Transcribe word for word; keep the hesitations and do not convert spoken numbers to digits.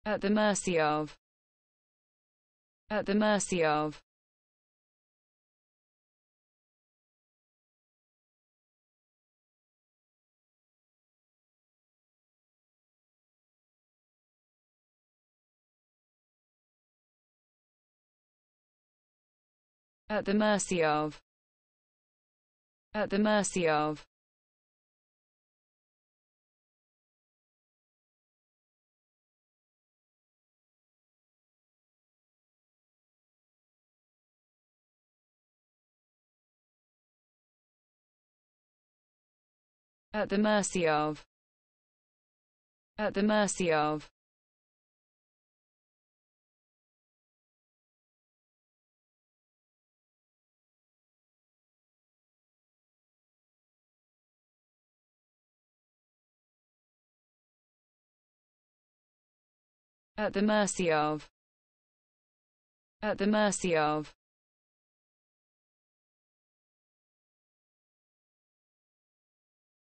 At the mercy of. At the mercy of. At the mercy of. At the mercy of. At the mercy of. At the mercy of. At the mercy of. At the mercy of.